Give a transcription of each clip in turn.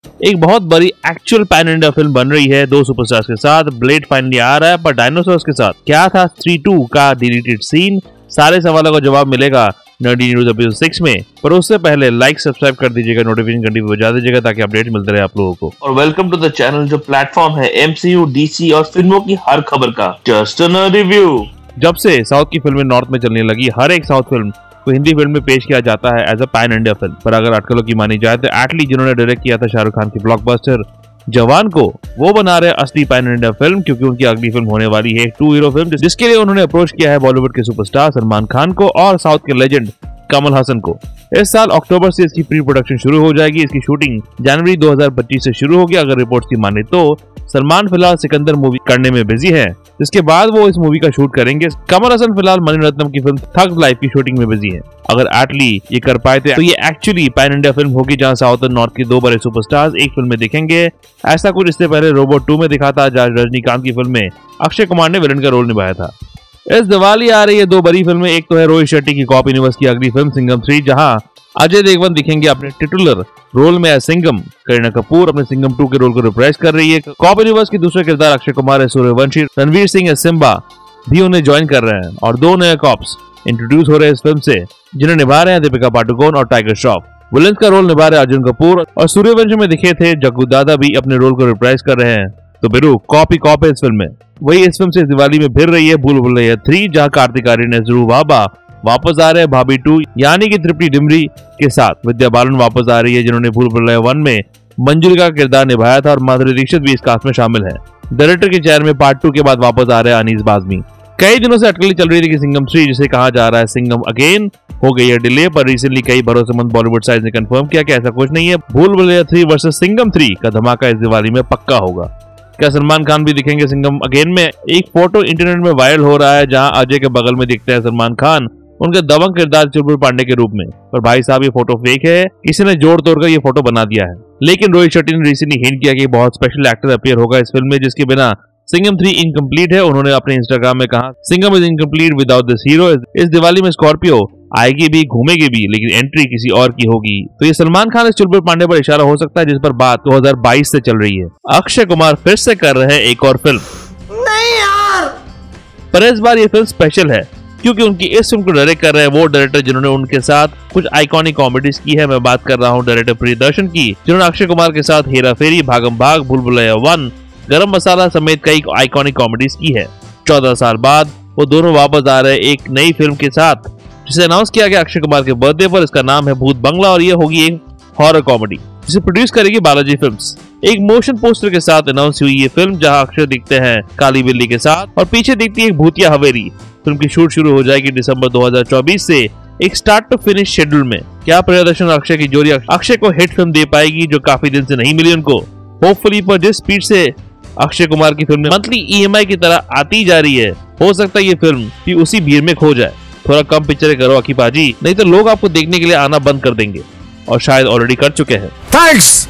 एक बहुत बड़ी एक्चुअल पैन इंडिया फिल्म बन रही है दो सुपरस्टार्स के साथ। ब्लेड फाइनली आ रहा है, पर डायनासोर्स के साथ क्या था स्त्री 2 का डिलीटेड सीन? सारे सवालों का जवाब मिलेगा नर्डी न्यूज एपिसोड 6 में। पर उससे पहले लाइक सब्सक्राइब कर दीजिएगा, नोटिफिकेशन घंटी पे बजा दीजिएगा ताकि अपडेट मिलते रहे आप लोगों को। और वेलकम टू द चैनल जो प्लेटफॉर्म है MCU, DC और फिल्मों की हर खबर का जस्ट अ रिव्यू। जब से साउथ की फिल्में नॉर्थ में चलने लगी, हर एक साउथ फिल्म को हिंदी फिल्म में पेश किया जाता है as a pan India film. पर अगर अटकलों की मानी जाए तो एटली जिन्होंने डायरेक्ट किया था शाहरुख खान की ब्लॉकबस्टर जवान को, वो बना रहे असली पैन इंडिया फिल्म, क्योंकि उनकी अगली फिल्म होने वाली है एक 2 हीरो फिल्म, जिसके लिए उन्होंने अप्रोच किया है बॉलीवुड के सुपरस्टार सलमान खान को और साउथ के लेजेंड कमल हसन को। इस साल अक्टूबर से इसकी प्री प्रोडक्शन शुरू हो जाएगी। इसकी शूटिंग जनवरी 2025 से शुरू होगी अगर रिपोर्ट्स की माने तो। सलमान फिलहाल सिकंदर मूवी करने में बिजी है, जिसके बाद वो इस मूवी का शूट करेंगे। कमल हसन फिलहाल मणिरत्नम की फिल्म थग्स लाइफ की शूटिंग में बिजी है। अगर एटली ये कर पाए तो ये एक्चुअली पैन इंडिया फिल्म होगी, जहां साउथ और नॉर्थ के दो बड़े सुपरस्टार्स एक फिल्म में दिखेंगे। ऐसा कुछ इससे पहले रोबोट 2 में दिखा था, जहां रजनीकांत की फिल्म में अक्षय कुमार ने विलन का रोल निभाया था। इस दिवाली आ रही है 2 बड़ी फिल्में। एक तो है रोहित शेट्टी की कॉप यूनिवर्स की अगली फिल्म सिंघम 3, जहां अजय देवगन दिखेंगे अपने टिटुलर रोल में सिंघम। करीना कपूर अपने सिंघम 2 के रोल को रिप्राइज कर रही है। कॉप यूनिवर्स की दूसरे किरदार अक्षय कुमार है सूर्यवंशी, रणवीर सिंह है सिम्बा भी उन्हें ज्वाइन कर रहे हैं, और 2 नए कॉप्स इंट्रोड्यूस हो रहे हैं इस फिल्म से, जिन्हें निभा रहे हैं दीपिका पादुकोण और टाइगर श्रॉफ। विलेंस का रोल निभा रहे अर्जुन कपूर, और सूर्यवंशी में दिखे थे जग्गू दादा भी अपने रोल को रिप्राइज कर रहे हैं। तो बिरू कॉप है इस फिल्म में। वही इस फिल्म से इस दिवाली में फिर रही है भूल भुलैया 3, जहां कार्तिक आर्यन ने ध्रुव बाबा वापस आ रहे हैं भाभी 2 यानी कि तृप्ति डिमरी के साथ। विद्या बालन वापस आ रही है, जिन्होंने भूल भुलैया 1 में मंजुलिका का किरदार निभाया था, और माधुरी दीक्षित भी इस कास्ट में शामिल है। डायरेक्टर के चेयर में पार्ट 2 के बाद वापस आ रहे हैं अनीस बाज़मी। कई दिनों से अटकलें चल रही थी कि सिंघम 3, जिसे कहा जा रहा है सिंघम अगेन, हो गई है डिले, पर रिसेंटली कई भरोसेमंद बॉलीवुड साइट्स ने कंफर्म किया कि ऐसा कुछ नहीं है। भूल भुलैया 3 वर्सेस सिंघम 3 का धमाका इस दिवाली में पक्का होगा। क्या सलमान खान भी दिखेंगे सिंघम अगेन में? एक फोटो इंटरनेट में वायरल हो रहा है, जहां अजय के बगल में दिखते हैं सलमान खान उनके दबंग किरदार चुलबुल पांडे के रूप में। पर भाई साहब ये फोटो फेक है, किसी ने जोड़ तोड़ कर ये फोटो बना दिया है। लेकिन रोहित शेट्टी ने रिसेंटली हिंट किया कि बहुत स्पेशल एक्टर अपीयर होगा इस फिल्म में, जिसके बिना सिंघम 3 इनकम्प्लीट है। उन्होंने अपने इंस्टाग्राम में कहा, Singham is incomplete without this hero. इस दिवाली में स्कॉर्पियो आएगी भी, घूमेगी भी, लेकिन एंट्री किसी और की होगी। तो ये सलमान खान इस चुलबुल पांडे पर इशारा हो सकता है, जिस पर बात 2022 से चल रही है। अक्षय कुमार फिर से कर रहे हैं एक और फिल्म। नहीं यार, पर इस बार ये फिल्म स्पेशल है, क्योंकि उनकी इस फिल्म को डायरेक्ट कर रहे हैं वो डायरेक्टर जिन्होंने उनके साथ कुछ आइकॉनिक कॉमेडीज की है। मैं बात कर रहा हूँ डायरेक्टर प्रियदर्शन की, जिन्होंने अक्षय कुमार के साथ हेरा फेरी, भागम भाग, भूल भुलैया 1, गरम मसाला समेत कई आइकॉनिक कॉमेडीज की है। 14 साल बाद वो दोनों वापस आ रहे हैं एक नई फिल्म के साथ, जिसे अनाउंस किया गया अक्षय कुमार के बर्थडे पर। इसका नाम है भूत बंगला, और ये होगी एक हॉरर कॉमेडी, जिसे प्रोड्यूस करेगी बालाजी फिल्म्स। एक मोशन पोस्टर के साथ अनाउंस हुई ये फिल्म, जहां अक्षय दिखते हैं काली बिल्ली के साथ, और पीछे दिखती है एक भूतिया हवेली। फिल्म की शूट शुरू हो जाएगी दिसंबर 2024 से एक स्टार्ट टू फिनिश शेड्यूल में। क्या प्रियदर्शन और अक्षय की जोड़ी अक्षय को हिट फिल्म दे पाएगी, जो काफी दिन से नहीं मिली उनको? होपफुली। पर जिस स्पीड से अक्षय कुमार की फिल्म मंथली EMI की तरह आती जा रही है, हो सकता है ये फिल्म भी उसी भीड़ में खो जाए। थोड़ा कम पिक्चरें करो अखी पाजी, नहीं तो लोग आपको देखने के लिए आना बंद कर देंगे, और शायद ऑलरेडी कर चुके हैं। Thanks,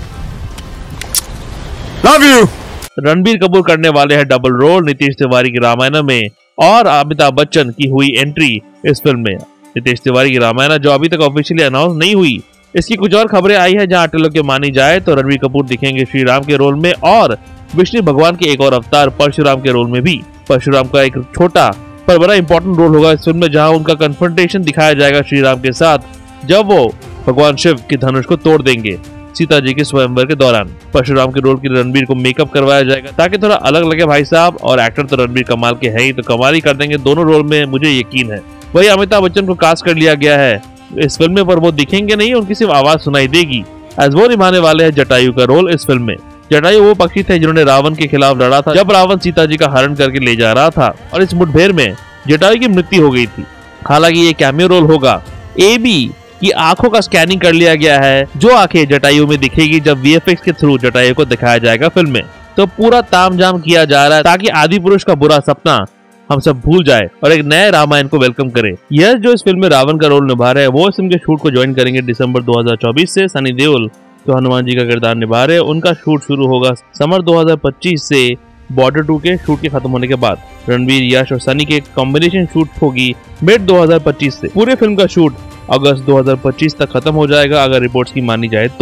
love you. Ranbir Kapoor करने वाले हैं डबल रोल नीतीश तिवारी की रामायण में, और अमिताभ बच्चन की हुई एंट्री इस फिल्म में। नीतीश तिवारी की रामायण जो अभी तक ऑफिशियली अनाउंस नहीं हुई, इसकी कुछ और खबरें आई है, जहां अटलों के मानी जाए तो रणबीर कपूर दिखेंगे श्री राम के रोल में, और विष्णु भगवान के एक और अवतार परशुराम के रोल में भी। परशुराम का एक छोटा पर बड़ा इंपॉर्टेंट रोल होगा इस फिल्म में, जहां उनका कन्फ्रंटेशन दिखाया जाएगा श्री राम के साथ, जब वो भगवान शिव के धनुष को तोड़ देंगे सीता जी के स्वयंवर के दौरान। परशुराम के रोल के लिए रणबीर को मेकअप करवाया जाएगा, ताकि थोड़ा अलग लगे भाई साहब, और एक्टर तो रणबीर कमाल के हैं ही, तो कमाल ही कर देंगे दोनों रोल में, मुझे यकीन है। वही अमिताभ बच्चन को कास्ट कर लिया गया है इस फिल्म में, पर वो दिखेंगे नहीं, उनकी सिर्फ आवाज सुनाई देगी, एज वो निभाने वाले हैं जटायु का रोल इस फिल्म में। जटायु वो पक्षी थे जिन्होंने रावण के खिलाफ लड़ा था, जब रावण सीता जी का हरण करके ले जा रहा था, और इस मुठभेड़ में जटायु की मृत्यु हो गई थी। हालांकि ये कैमियो रोल होगा। AB की आंखों का स्कैनिंग कर लिया गया है, जो आंखें जटायु में दिखेगी जब VFX के थ्रू जटायु को दिखाया जाएगा फिल्म में। तो पूरा तामझाम किया जा रहा है ताकि आदि पुरुष का बुरा सपना हम सब भूल जाए और एक नए रामायण को वेलकम करे। यह जो इस फिल्म में रावण का रोल निभा रहे हैं, वो इस फिल्म के शूट को ज्वाइन करेंगे दिसंबर 2024 से। सनी देओल जो हनुमान जी का किरदार निभा रहे हैं, उनका शूट शुरू होगा समर 2025 से बॉर्डर 2 के शूट के खत्म होने के बाद। रणबीर, यश और सनी के कॉम्बिनेशन शूट होगी मिड 2025 से। पूरे फिल्म का शूट अगस्त 2025 तक खत्म हो जाएगा अगर रिपोर्ट्स की मानी जाए तो।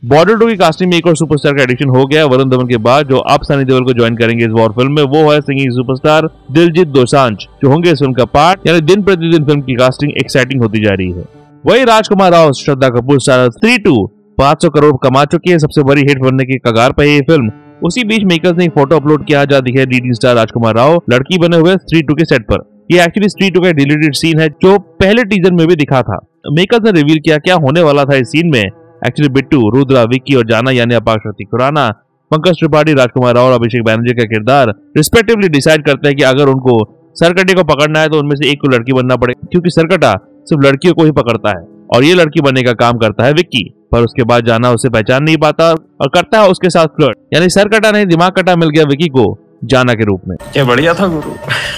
बॉर्डर 2 की कास्टिंग में एक और सुपरस्टार का एडिशन हो गया वरुण धवन के बाद, जो अब सनी देओल को ज्वाइन करेंगे इस वॉर फिल्म में। वो है सिंगिंग सुपरस्टार दिलजीत दोसांझ, जो होंगे इस फिल्म का पार्ट। यानी दिन प्रतिदिन फिल्म की कास्टिंग एक्साइटिंग होती जा रही है। वही राजकुमार राव, श्रद्धा कपूर स्टारर स्त्री 2 500 करोड़ कमा चुकी है, सबसे बड़ी हिट बनने की कगार पर है ये फिल्म। उसी बीच मेकर्स ने एक फोटो अपलोड किया जहाँ दिखे लीडिंग स्टार राजकुमार राव लड़की बने हुए स्त्री 2 के सेट पर। ये एक्चुअली स्त्री 2 का डिलीटेड सीन है जो पहले टीजर में भी दिखा था। मेकर्स ने रिवील किया क्या होने वाला था इस सीन में। एक्चुअली बिट्टू, रुद्रा, विक्की और जाना यानी अपार शक्ति खुराना, पंकज त्रिपाठी, राजकुमार राव और अभिषेक बैनर्जी का किरदार रिस्पेक्टिवली डिसाइड करते हैं कि अगर उनको सरकटे को पकड़ना है तो उनमें से एक को लड़की बनना पड़े, क्योंकि सरकटा सिर्फ लड़कियों को ही पकड़ता है और ये लड़की बनने का काम करता है विक्की। पर उसके बाद जाना उसे पहचान नहीं पाता और करता है उसके साथ फ्लर्ट, यानी सरकटा नहीं दिमाग कटा मिल गया विक्की को जाना के रूप में। क्या बढ़िया था गुरु।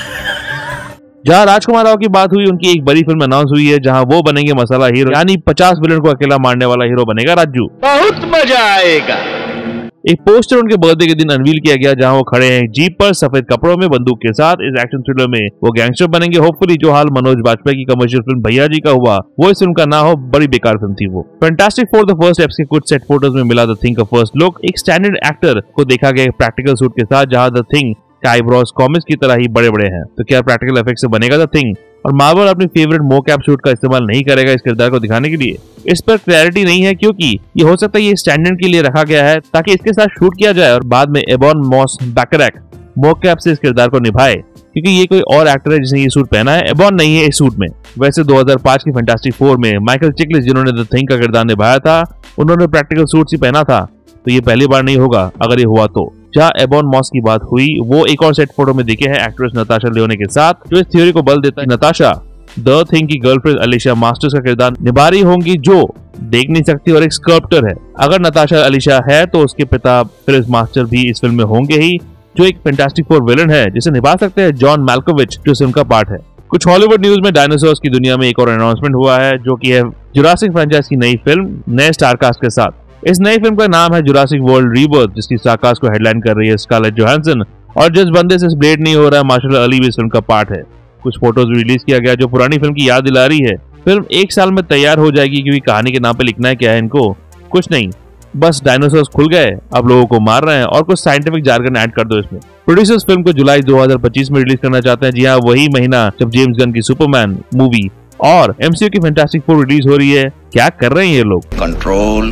जहां राजकुमार राव की बात हुई, उनकी एक बड़ी फिल्म अनाउंस हुई है जहां वो बनेंगे मसाला हीरो, यानी 50 विलन को अकेला मारने वाला हीरो बनेगा राजू। बहुत मजा आएगा। एक पोस्टर उनके बर्थडे के दिन अनवील किया गया जहां वो खड़े हैं जीप पर सफेद कपड़ों में बंदूक के साथ। इस एक्शन थ्रिलर में वो गैंगस्टर बनेंगे होपफुली, जो हाल मनोज बाजपेयी की कमर्शियल फिल्म भैया जी का हुआ वो इस फिल्म का ना हो, बड़ी बेकार फिल्म थी वो। Fantastic Four the First Steps के कुछ सेट फोटोज में मिला द थिंग का फर्स्ट लुक। एक स्टैंडर्ड एक्टर को देखा गया प्रैक्टिकल सूट के साथ, जहां द थिंग के आईब्रोज कॉमिक्स की तरह ही बड़े बड़े हैं। तो क्या प्रैक्टिकल इफेक्ट से बनेगा द थिंग? और मार्वल अपनी फेवरेट मोकैप शूट का इस्तेमाल नहीं करेगा इस किरदार को दिखाने के लिए? इस पर क्लैरिटी नहीं है, क्योंकि ये हो सकता है ये स्टैंडर्ड के लिए रखा गया है ताकि इसके साथ शूट किया जाए और बाद में एबॉन मॉस बैकरैक मोकैप से इस किरदार को निभाए, क्योंकि ये कोई और एक्टर है जिसने ये सूट पहना है, एबॉन नहीं है इस सूट में। वैसे 2005 की फैंटास्टिक फोर में माइकल चिकलिस, जिन्होंने द थिंग का किरदार निभाया था, उन्होंने प्रैक्टिकल सूट ही पहना था, तो ये पहली बार नहीं होगा अगर ये हुआ तो। जहाँ एबॉन मॉस की बात हुई, वो एक और सेट फोटो में दिखे हैं एक्ट्रेस नताशा लियोनी के साथ, जो इस थ्योरी को बल देता है नताशा द थिंग की गर्लफ्रेंड अलीशा मास्टर्स का किरदार निभा रही होंगी, जो देख नहीं सकती और एक स्कल्प्टर है। अगर नताशा अलीशा है तो उसके पिता फिलिस मास्टर भी इस फिल्म में होंगे ही, जो एक फैंटास्टिक फोर विलन है जिसे निभा सकते हैं जॉन मैल्कोविच, जो इस फिल्म का पार्ट है। कुछ हॉलीवुड न्यूज में डायनासोर्स की दुनिया में एक और अनाउंसमेंट हुआ है, जो कि है जुरासिक फ्रेंचाइज की नई फिल्म नए स्टारकास्ट के साथ। इस नई फिल्म का नाम है जुरासिक वर्ल्ड रीबर्थ, जिसकी स्टारकास्ट को हेडलाइन कर रही है स्कारलेट जोहानसन, और जिस बंदे से ब्लेड नहीं हो रहा है मार्शल अली भी इस फिल्म का पार्ट है। कुछ फोटोज रिलीज किया गया जो पुरानी फिल्म की याद दिला रही है। फिल्म 1 साल में तैयार हो जाएगी, क्योंकि कहानी के नाम पे लिखना है क्या है इनको, कुछ नहीं, बस डायनासोर्स खुल गए, अब लोगों को मार रहे हैं और कुछ साइंटिफिक जार्गन ऐड कर दो इसमें। प्रोड्यूसर्स फिल्म को जुलाई 2025 में रिलीज करना चाहते हैं। जी हाँ, वही महीना जब जेम्स गन की सुपरमैन मूवी और एमसीयू की फैंटास्टिक फोर रिलीज हो रही है। क्या कर रहे हैं ये लोग? कंट्रोल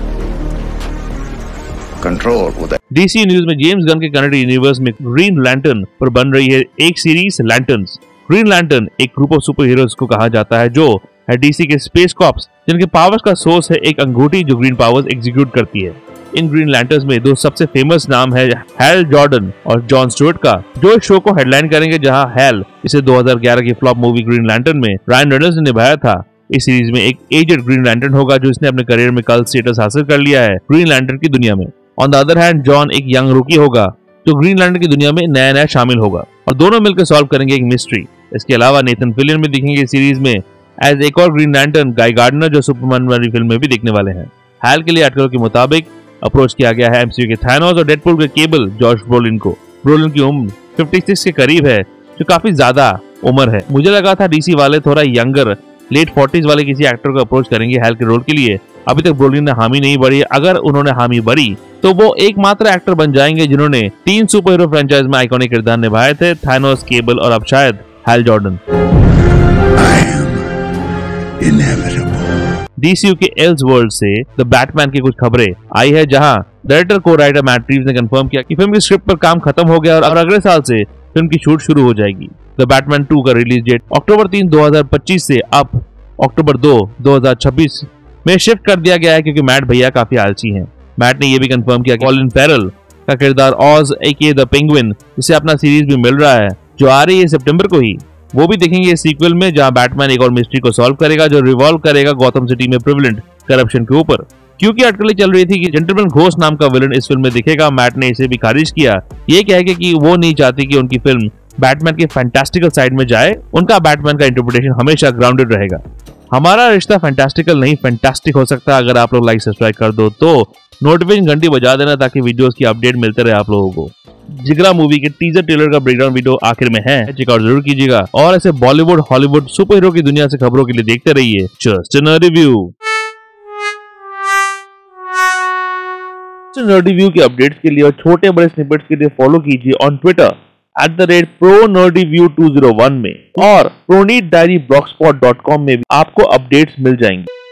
डीसी न्यूज में जेम्स गन के कनेक्टेड यूनिवर्स में ग्रीन लैंटर्न पर बन रही है एक सीरीज लैंटर्न्स। ग्रीन लैंटर्न एक ग्रुप ऑफ सुपर हीरोज को कहा जाता है, जो है डीसी के स्पेस कॉप्स, जिनके पावर्स का सोर्स है एक अंगूठी जो ग्रीन पावर्स एग्जीक्यूट करती है। इन ग्रीन लैंटर्न्स में दो सबसे फेमस नाम है हैल जॉर्डन और जॉन स्टुअर्ट का, जो इस शो को हेडलाइन करेंगे। जहां हैल इसे 2011 की फ्लॉप मूवी ग्रीन लैंटर्न में रायन रेनॉल्ड्स ने निभाया था। इस सीरीज में एक एजेड ग्रीन लैंटर्न होगा जो इसने अपने करियर में कल्ट स्टेटस हासिल कर लिया है ग्रीन लैंटर्न की दुनिया में। On the other hand John एक यंग रूकी होगा जो ग्रीन लैंटर्न की दुनिया में नया शामिल होगा और दोनों मिलकर सॉल्व करेंगे एक मिस्ट्री। इसके अलावा नेथन फिलियन भी दिखेंगे इस सीरीज में एज एक और ग्रीन लैंटर्न, गाय गार्डनर, जो सुपरमैन वाली फिल्म में भी दिखने वाले हैं। हाल के लिए आर्टिकल के मुताबिक अप्रोच किया गया है एमसीयू के थानोस और डेडपूल के केबल जॉर्ज ब्रोलिन को। ब्रोलिन की उम्र 56 के करीब है, जो काफी ज्यादा उम्र है। मुझे लगा था डीसी वाले थोड़ा यंगर लेट 40s वाले किसी एक्टर को अप्रोच करेंगे हैल के रोल के लिए। अभी तक ब्रोलिन ने हामी नहीं भरी। अगर उन्होंने हामी भरी तो वो एकमात्र एक्टर बन जाएंगे जिन्होंने 3 सुपर हीरो फ्रेंचाइज में आइकॉनिक किरदार निभाए थे, थानोस, केबल और अब शायद हैल जॉर्डन। डीसीयू के एल्सवर्ल्ड से द बैटमैन की कुछ खबरें आई है, जहां डायरेक्टर को राइटर मैट रीव्स ने कंफर्म किया कि फिल्म की स्क्रिप्ट पर काम खत्म हो गया और अगले साल से फिल्म की शूट शुरू हो जाएगी। द बैटमैन 2 का रिलीज डेट अक्टूबर 3, 2025 से अब अक्टूबर 2, 2026 में शिफ्ट कर दिया गया है, क्योंकि मैट भैया काफी आलसी हैं। मैट ने यह भी कंफर्म किया कि कॉलिन फेरल का किरदार ऑज एके द पेंगुइन, जिसे अपना सीरीज भी मिल रहा है, जो आ रही है सितंबर को ही, वो भी देखेंगे इस सीक्वल में, जहां बैटमैन एक और मिस्ट्री को सॉल्व करेगा जो रिवॉल्व करेगा गॉथम सिटी में प्रिवलेंट करप्शन के ऊपर। क्योंकि अटकलें चल रही थी कि जेंटलमैन घोस्ट नाम का विलन इस फिल्म में दिखेगा, मैट ने इसे भी खारिज किया, ये कह के कि वो नहीं चाहती कि उनकी फिल्म बैटमैन के फैंटास्टिकल साइड में जाए। उनका बैटमैन का इंटरप्रिटेशन हमेशा ग्राउंडेड रहेगा। हमारा रिश्ता फैंटास्टिकल नहीं फैंटास्टिक हो सकता। अगर आप लोग लाइक सब्सक्राइब कर दो तो नोटिफिकेशन घंटी बजा देना, ताकि वीडियोस की अपडेट मिलते रहे आप लोगों को। जिगरा मूवी के टीजर ट्रेलर का ब्रेकडाउन वीडियो आखिर में है, चेकआउट जरूर कीजिएगा और ऐसे बॉलीवुड, हॉलीवुड, सुपर हीरो की दुनिया से खबरों के लिए देखते रहिए just in a review. Nerdy view के अपडेट्स के लिए और छोटे बड़े स्निपेट्स के लिए फॉलो कीजिए ऑन ट्विटर @ProNerdyView201 में, और ProNeedDiaryBlogspot.com में भी आपको अपडेट्स मिल जाएंगे।